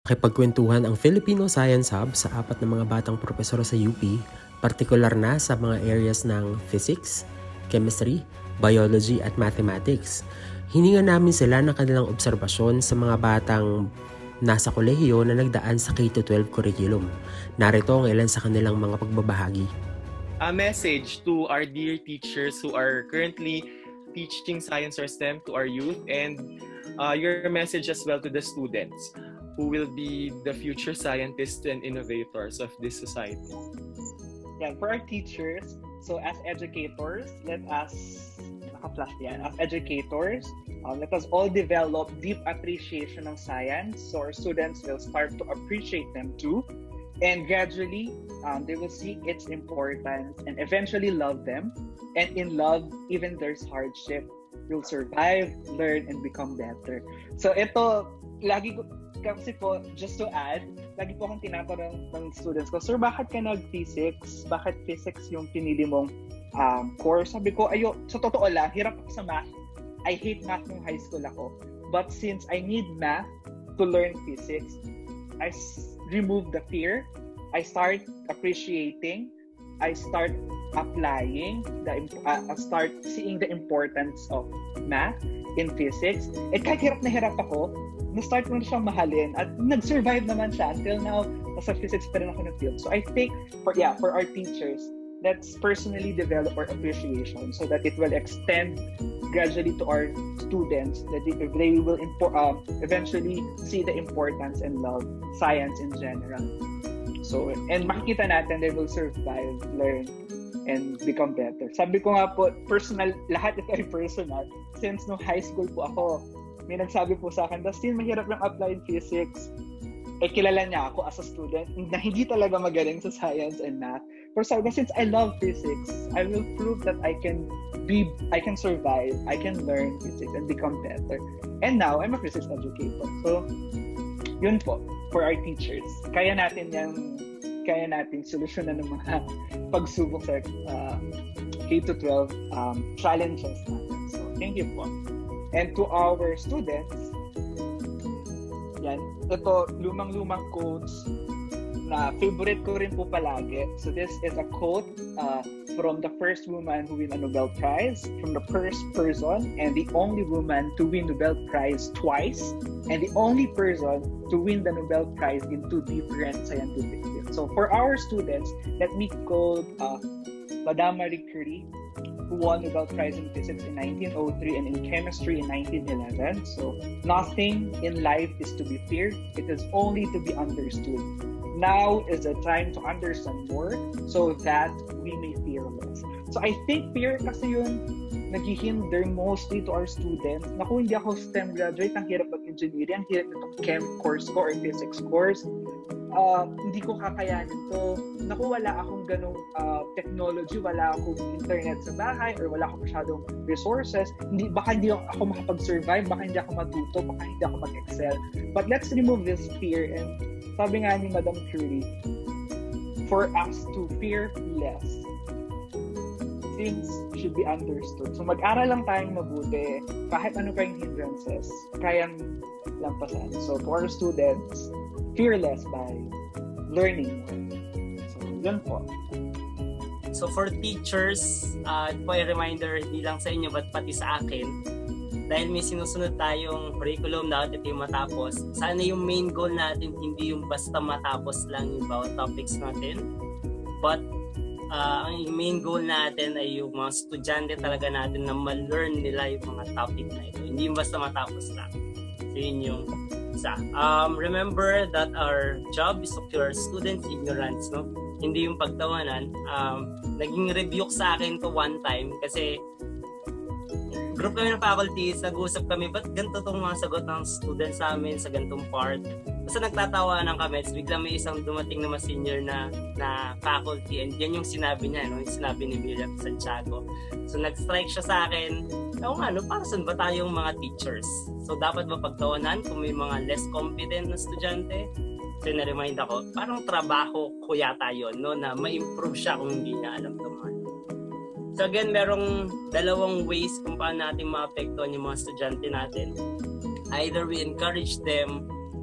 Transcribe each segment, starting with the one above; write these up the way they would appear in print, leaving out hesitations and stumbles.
Makipagkwentuhan ang Filipino Science Hub sa 4 na mga batang propesor sa UP, partikular na sa mga areas ng physics, chemistry, biology at mathematics. Hiningan namin sila ng kanilang obserbasyon sa mga batang nasa kolehiyo na nagdaan sa K-12 curriculum. Narito ang ilan sa kanilang mga pagbabahagi. A message to our dear teachers who are currently teaching science or STEM to our youth, and your message as well to the students who will be the future scientists and innovators of this society. Yeah, for our teachers, so as educators, let us all develop deep appreciation of science, so our students will start to appreciate them too, and gradually they will see its importance and eventually love them. And in love, even there's hardship, you'll survive, learn, and become better. So ito, lagi ko, kasi po, just to add, lagi po akong tinatanong ng students ko, sir, bakit ka nag-physics? Bakit physics yung pinili mong course? Sabi ko, sa totoo lang, hirap ako sa math. I hate math nung high school ako. But since I need math to learn physics, I remove the fear. I start appreciating. I start applying. I start seeing the importance of math in physics. At kahit hirap na hirap ako, na-start ko na siyang mahalin at nag-survive naman siya. Until now, nasa physics pa rin ako na-field. So I think, for our teachers, let's personally develop our appreciation so that it will extend gradually to our students, that they will eventually see the importance and love science in general. So, and makikita natin they will survive, learn, and become better. Sabi ko nga po, personal, lahat ito ay personal. Since no high school po ako, may nagsabi po sa akin, Dustin, mahirap lang applied physics. Kilala niya ako as a student na hindi talaga magaling sa science and math. Pero sabi ko, since I love physics, I will prove that I can survive, I can learn physics and become better. And now, I'm a physics educator. So, yun po, for our teachers. Kaya natin solusyonan ng mga pagsubok sa K-12 challenges natin. So, thank you po. And to our students, yan, ito, lumang-lumang quotes na favorite ko rin po palagi. So this is a quote from the first woman who win a Nobel Prize, from the first person and the only woman to win Nobel Prize twice, and the only person to win the Nobel Prize in 2 different scientific fields. So for our students, let me quote Madame Marie Curie, who won Nobel Prize in Physics in 1903 and in Chemistry in 1911. So, nothing in life is to be feared. It is only to be understood. Now is the time to understand more so that we may fear less. So, I think fear kasi yun naghihinder mostly to our students. Naku, hindi ako STEM graduate, ang hirap mag-engineering, ang hirap itong Chem course ko or Physics course. Hindi ko kakayanin to. Naku, wala akong ganong technology, wala akong internet sa bahay, or wala akong masyadong resources. Baka hindi ako makapag-survive, baka hindi ako matuto, baka hindi ako mag-excel. But let's remove this fear. And sabi nga ni Madame Curie, for us to fear less, things should be understood. So mag-aral lang tayong mabuti, kahit ano pa yung hindrances, kayang lampasan. So to our students, fearless by learning more. So yun po. So for teachers, po ay reminder hindi lang sa inyo but pati sa akin, dahil may sinusunod tayong curriculum na ito yung matapos, sana yung main goal natin hindi yung basta matapos lang yung bawat topics natin, but ang main goal natin ay yung mga estudyante talaga natin na ma-learn nila yung mga topic na ito. Hindi yung basta matapos lang. So yun yung isa. Remember that our job is to cure students' ignorance, no? Hindi yung pagtawanan. Naging rebuke sa akin to one time kasi group kami ng faculties, nag-uusap kami, ba't ganito itong mga sagot ng students sa amin sa ganitong part? Basta nagtatawanan kami, biglang may isang dumating na mas senior na faculty, and yan yung sinabi niya, no? Yung sinabi ni Miriam Santiago. So nag-strike siya sa akin, para saan ba tayong mga teachers? So dapat ba pagtawanan kung may mga less competent na estudyante? So na-remind ako, parang trabaho ko yata yun, no? Na ma-improve siya kung hindi niya alam ito mga. So again, merong dalawang ways kung paano natin maapektuhan yung mga estudyante natin. Either we encourage them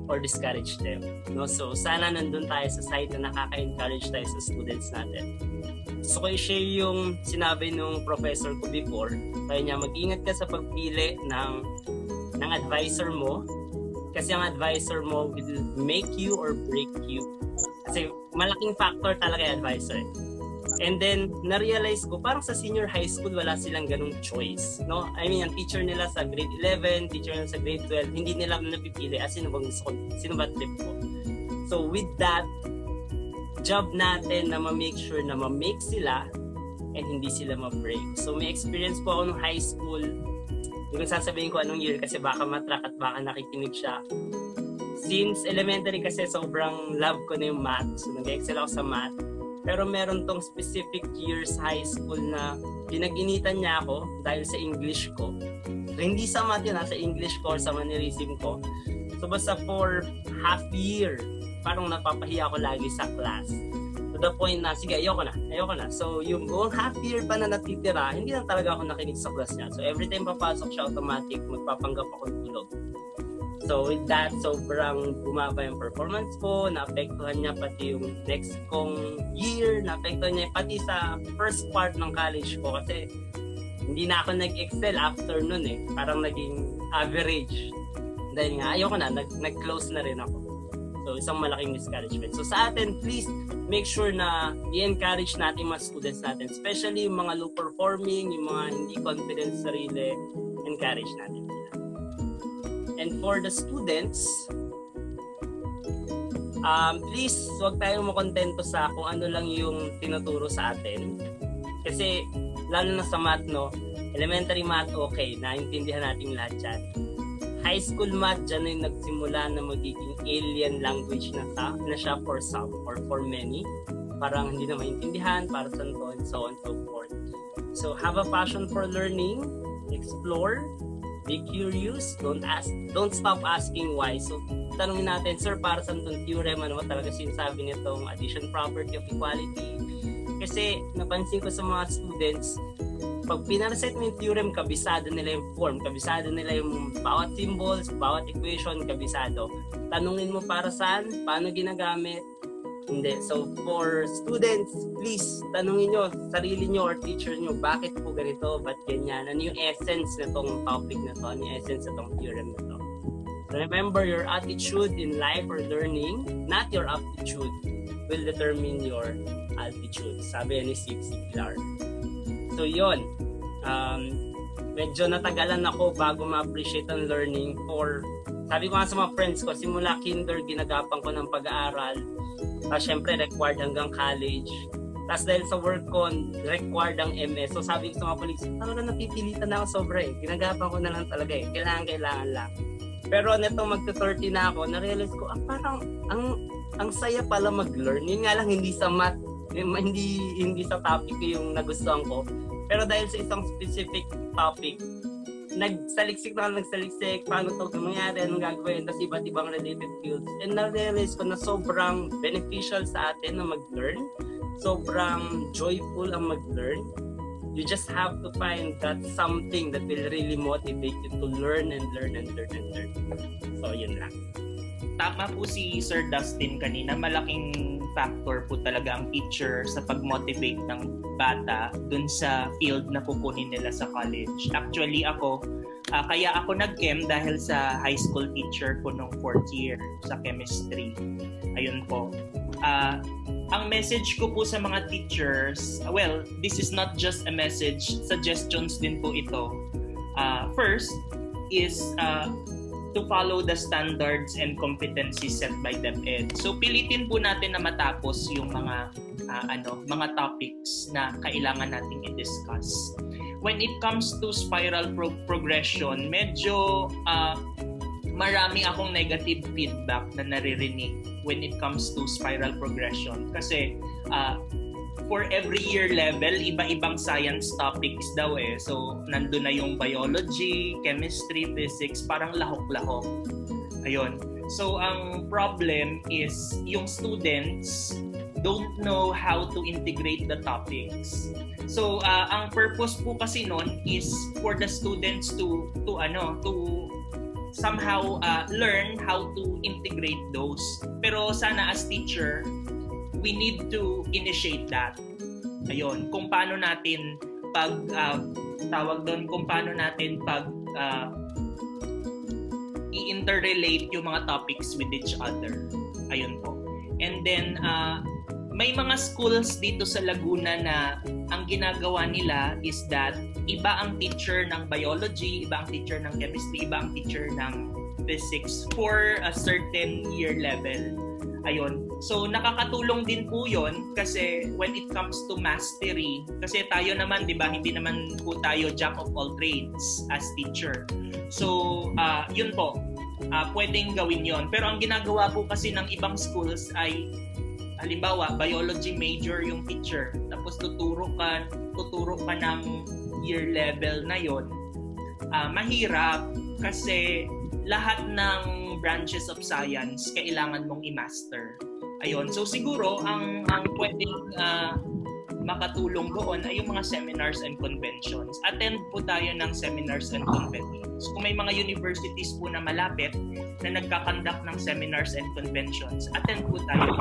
or discourage them. No? So sana nandun tayo sa side na nakaka-encourage tayo sa students natin. So ko i-share yung sinabi nung professor ko before. Kaya niya, mag-ingat ka sa pagpili ng advisor mo kasi ang advisor mo will make you or break you. Kasi malaking factor talaga yung advisor. And then, na-realize ko, parang sa senior high school, wala silang ganung choice. No? I mean, ang teacher nila sa grade 11, teacher nila sa grade 12, hindi nila napipili sino ba trip ko. So, with that, job natin na ma-make sure na ma-make sila and hindi sila ma-break. So, may experience po ako nung high school. Hindi ko sasabihin ko anong year kasi baka matrack at baka nakikinig siya. Since elementary kasi sobrang love ko na yung math. So, nag-excel ako sa math. Pero meron tong specific years high school na pinag-initan niya ako dahil sa English ko. So, hindi sa math yun, sa English ko or sa mannerism ko. So basta for half year, parang napapahiya ako lagi sa class. To the point na, sige, ayoko na. So yung buong half year pa na natitira, hindi lang talaga ako nakinig sa class niya. So every time papasok siya, automatic, magpapanggap ako ng tulog. So with that, sobrang bumaba yung performance ko, naapektuhan niya pati yung next kong year, naapektuhan niya pati sa first part ng college ko kasi hindi na ako nag-excel after nun eh. Parang naging average. Dahil nga, ayoko na, nag-close na rin ako. So isang malaking discouragement. So sa atin, please make sure na i-encourage natin mga students natin, especially yung mga low performing, yung mga hindi confident sa sarili, encourage natin. And for the students, please huwag tayong makontento sa kung ano lang yung tinuturo sa atin. Kasi lalo na sa math, no? Elementary math, okay, naintindihan natin lahat yan. High school math, dyan yung nagsimula na magiging alien language na siya for some or for many. Parang hindi na maintindihan, para saan to, and so on and so forth. So have a passion for learning, explore, be curious, don't stop asking why. So, tanungin natin, sir, para saan itong theorem, ano ba talaga sinasabi nitong addition property of equality? Kasi, napansin ko sa mga students, pag pinaraset mo yung theorem, kabisado nila yung form, kabisado nila yung bawat symbols, bawat equation, kabisado. Tanungin mo para saan, paano ginagamit, hindi. So, for students, please, tanungin nyo, sarili nyo or teacher nyo, bakit po ganito, ba't ganyan? Ano yung essence na tong topic na to? Ano yung essence na tong theorem na to? So, remember, your attitude in life or learning, not your aptitude, will determine your altitude. Sabi ni Pilar. So, yun. Medyo natagalan ako bago ma-appreciate ang learning for, sabi ko nga sa mga friends ko, simula kinder, ginagapan ko ng pag-aaral. Syempre required hanggang college. Tapos dahil sa work ko, required ang MS. So sabi ko sa mga colleagues, talaga napipilitan na ako sobra eh. Ginagapan ko na lang talaga eh. Kailangan lang. Pero netong magto-30 na ako, na-realize ko, parang ang saya pala mag-learn. Yun nga lang, hindi sa math, hindi sa topic yung nagustuhan ko. Pero dahil sa isang specific topic, nagsaliksik, paano ito mangyari, anong gagawin, tapos iba't ibang related fields. And na-realize ko na sobrang beneficial sa atin na mag-learn, sobrang joyful ang mag-learn. You just have to find that something that will really motivate you to learn and learn and learn and learn. So, yun lang. Tama po si Sir Dustin kanina, malaking factor po talaga ang teacher sa pag-motivate ng bata dun sa field na kukunin nila sa college. Actually ako, kaya ako nag-chem dahil sa high school teacher ko nung 4th year sa chemistry. Ayun po. Ang message ko po sa mga teachers, well, this is not just a message, suggestions din po ito. First is to follow the standards and competencies set by DepEd. So pilitin po natin na matapos yung mga topics na kailangan nating i-discuss. When it comes to spiral progression, medyo marami akong negative feedback na naririnig when it comes to spiral progression kasi for every year level, iba-ibang science topics daw eh. So, nandun na yung biology, chemistry, physics, parang lahok-lahok. Ayun. So, ang problem is yung students don't know how to integrate the topics. So, ang purpose po kasi nun is for the students to somehow learn how to integrate those. Pero sana as teacher, we need to initiate that. Ayun, kung paano natin kung paano natin i-interrelate yung mga topics with each other. Ayun po. And then, may mga schools dito sa Laguna na ang ginagawa nila is that iba ang teacher ng biology, iba ang teacher ng chemistry, iba ang teacher ng physics for a certain year level. Ayun. So, nakakatulong din po yun kasi when it comes to mastery, kasi tayo naman, di ba, hindi naman po tayo jack of all trades as teacher. So, yun po. Pwedeng gawin yon. Pero ang ginagawa po kasi ng ibang schools ay halimbawa, biology major yung teacher, tapos tuturo ka ng year level na yon. Mahirap kasi lahat ng branches of science kailangan mong i-master. Ayun. So siguro ang pwedeng makatulong doon ay yung mga seminars and conventions. Attend po tayo ng seminars and conventions. Kung may mga universities po na malapit na nagkakandak ng seminars and conventions, attend po tayo.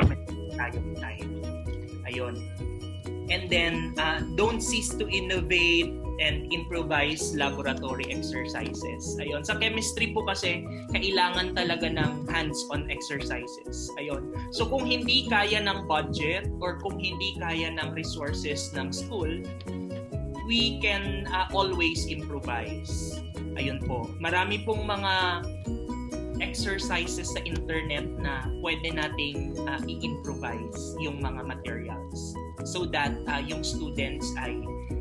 Ayun. And then, don't cease to innovate and improvise laboratory exercises. Ayun. Sa chemistry po kasi, kailangan talaga ng hands-on exercises. Ayun. So kung hindi kaya ng budget or kung hindi kaya ng resources ng school, we can always improvise. Ayun po. Marami pong mga exercises sa internet na pwede nating i-improvise yung mga materials so that yung students ay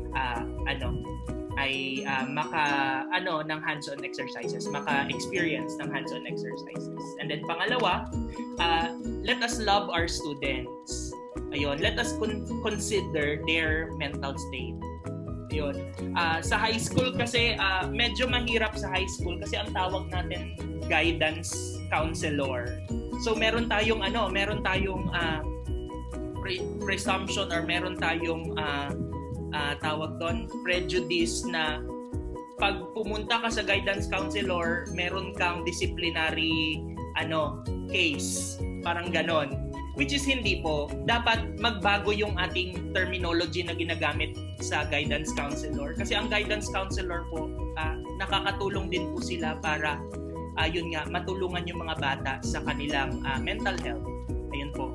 ng hands-on exercises, maka-experience ng hands-on exercises. And then pangalawa, let us love our students. Ayun, let us consider their mental state. Ayun. Sa high school kasi medyo mahirap sa high school kasi ang tawag natin guidance counselor. So meron tayong presumption or meron tayong tawag doon prejudice na pag pumunta ka sa guidance counselor, meron kang disciplinary case, parang ganon. Which is hindi po. Dapat magbago yung ating terminology na ginagamit sa guidance counselor. Kasi ang guidance counselor po, nakakatulong din po sila para matulungan yung mga bata sa kanilang mental health. Ayun po.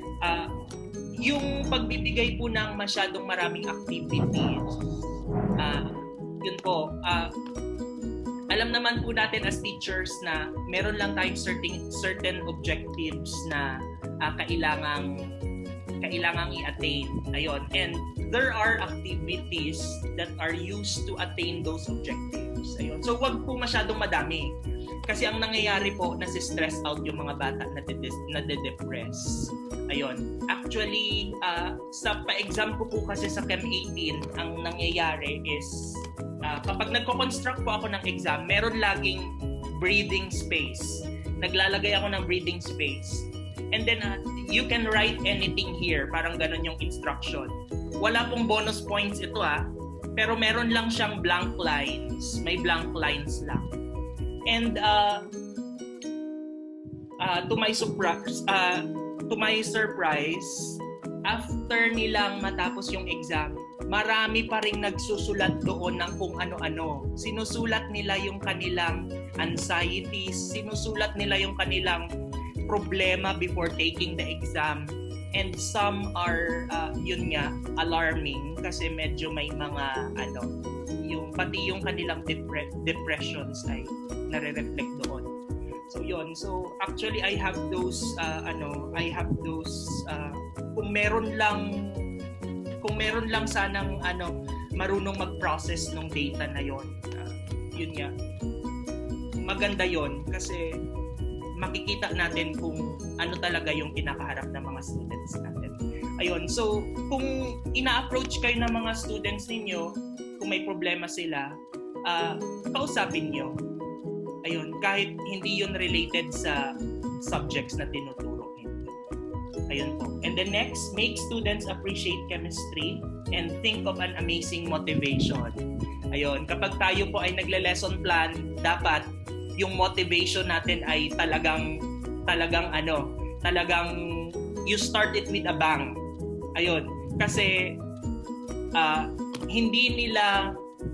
Yung pagbibigay po ng masyadong maraming activities, yun po, alam naman po natin as teachers na meron lang tayong certain objectives na kailangang i-attain. Ayun. And there are activities that are used to attain those objectives. Ayun. So wag po masyadong madami. Kasi ang nangyayari po, nasi-stress out yung mga bata na de-depress. Ayun. Actually, sa pa-exam ko po kasi sa Chem 18, ang nangyayari is kapag nagko-construct po ako ng exam, meron laging breathing space. Naglalagay ako ng breathing space. And then, you can write anything here. Parang ganun yung instruction. Wala pong bonus points ito pero meron lang siyang blank lines. May blank lines lang. And to my surprise, after nilang matapos yung exam, marami pa rin nagsusulat doon ng kung ano-ano. Sinusulat nila yung kanilang anxieties, sinusulat nila yung kanilang problema before taking the exam. And some are, alarming kasi medyo may mga, pati yung kanilang depressions ay nare-reflect doon. So yun. So actually I have those kung meron lang sanang marunong mag-process ng data na yon. Yun nga. Maganda yon kasi makikita natin kung ano talaga yung kinakaharap ng mga students natin. Ayun. So kung ina-approach kayo ng mga students ninyo, kung may problema sila, kausapin nyo. Ayun, kahit hindi yun related sa subjects na tinuturo ninyo. Ayun po. And the next, make students appreciate chemistry and think of an amazing motivation. Ayun, kapag tayo po ay nagle-lesson plan, dapat yung motivation natin ay talagang you start it with a bang. Ayun, kasi hindi nila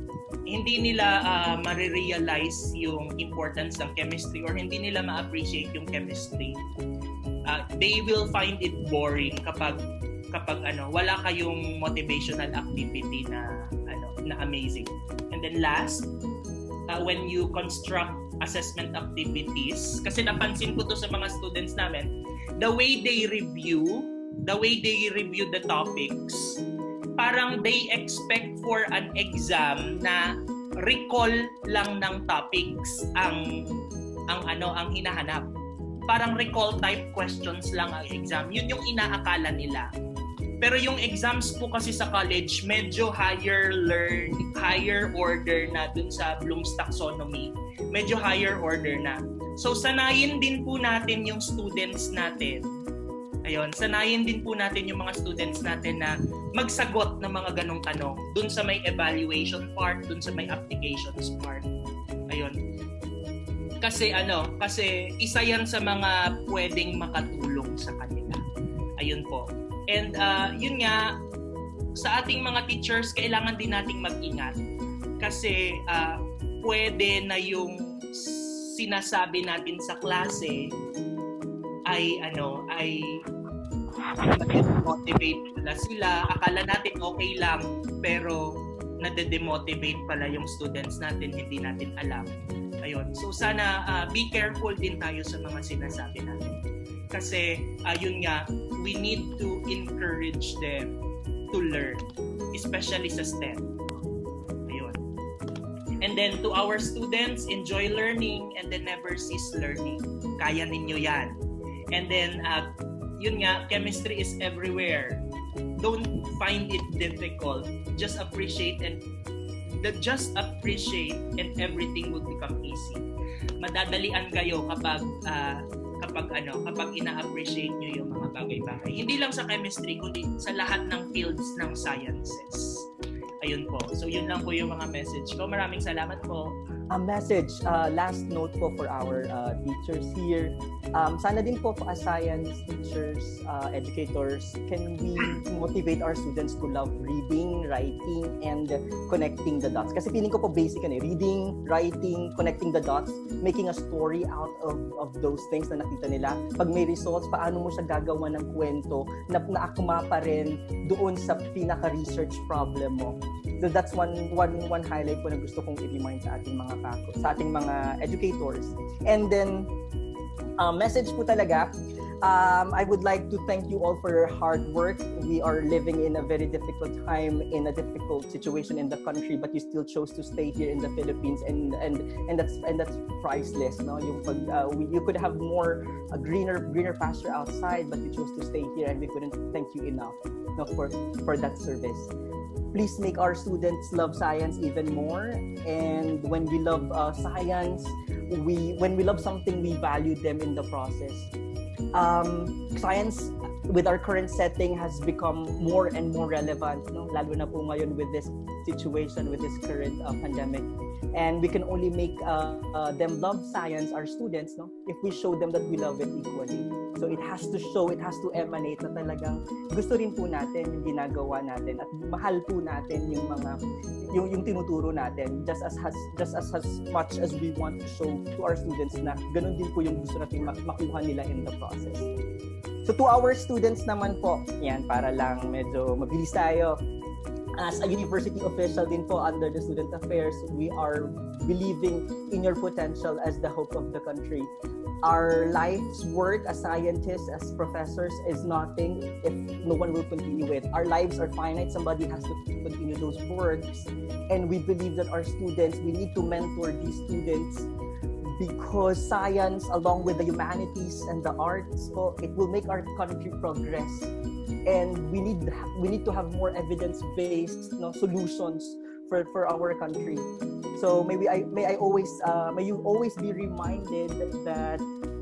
ma-realize yung importance ng chemistry or hindi nila ma-appreciate yung chemistry. They will find it boring kapag wala kayong motivational activity na amazing. And then last, when you construct assessment activities, kasi napansin ko to sa mga students namin, the way they review the topics, parang they expect for an exam na recall lang ng topics ang hinahanap. Parang recall type questions lang ang exam. Yun yung inaakala nila. Pero yung exams po kasi sa college, medyo higher order na dun sa Bloom's taxonomy. Medyo higher order na. So sanayin din po natin yung students natin. Ayun, sanayin din po natin yung mga students natin na magsagot ng mga ganong tanong dun sa may evaluation part, dun sa may applications part. Ayun. Kasi isa yan sa mga pwedeng makatulong sa kanila. Ayun po. And yun nga, sa ating mga teachers, kailangan din nating mag-ingat. Kasi pwede na yung sinasabi natin sa klase ay motivate pala sila. Akala natin okay lang, pero nade-demotivate pala yung students natin, hindi natin alam. Ayun. So sana be careful din tayo sa mga sinasabi natin. Kasi yun nga, we need to encourage them to learn, especially sa STEM. Ayun. And then to our students, enjoy learning and then never cease learning. Kaya ninyo yan. And then yun nga, chemistry is everywhere. Don't find it difficult. Just appreciate and everything will become easy. Madadalian kayo kapag ina-appreciate nyo yung mga bagay-bagay. Hindi lang sa chemistry, kundi sa lahat ng fields ng sciences. Ayun po. So yun lang po yung mga message ko. Maraming salamat po. A message, last note po for our teachers here. Sana din po as science teachers, educators, can we motivate our students to love reading, writing, and connecting the dots? Kasi feeling ko po basic reading, writing, connecting the dots, making a story out of those things na nakita nila. Pag may results, paano mo siya gagawa ng kwento na naakma pa rin doon sa pinaka-research problem mo. So that's one highlight po na gusto kong i-remind sa ating mga educators. And then message po talaga, I would like to thank you all for your hard work. We are living in a very difficult time, in a difficult situation in the country, but you still chose to stay here in the Philippines, and that's priceless. No, you could have more greener pasture outside, but you chose to stay here, and we couldn't thank you enough, no, for that service. Please make our students love science even more. And when we love science, when we love something, we value them in the process. Science, with our current setting, has become more and more relevant, no? Lalo na po ngayon with this situation, with this current pandemic. And we can only make them love science, our students, no? If we show them that we love it equally. So it has to show, it has to emanate na talagang gusto rin po natin yung ginagawa natin at mahal po natin yung yung tinuturo natin just as much as we want to show to our students na ganun din po yung gusto natin makuha nila in the process. So to our students naman po, yan, para lang medyo mabilis tayo. As a university official din po under the Student Affairs, we are believing in your potential as the hope of the country. Our life's work as scientists, as professors, is nothing if no one will continue it. Our lives are finite. Somebody has to continue those works. And we believe that our students, we need to mentor these students because science, along with the humanities and the arts, it will make our country progress. And we need to have more evidence-based solutions for our country. So may you always be reminded that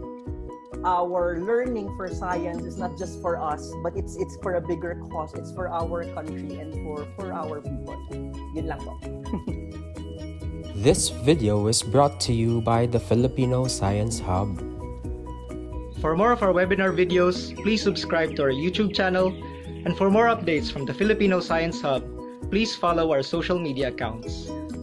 our learning for science is not just for us, but it's for a bigger cause. It's for our country and for our people. Yun lang po. This video was brought to you by the Filipino Science Hub. For more of our webinar videos, please subscribe to our YouTube channel. And for more updates from the Filipino Science Hub, please follow our social media accounts.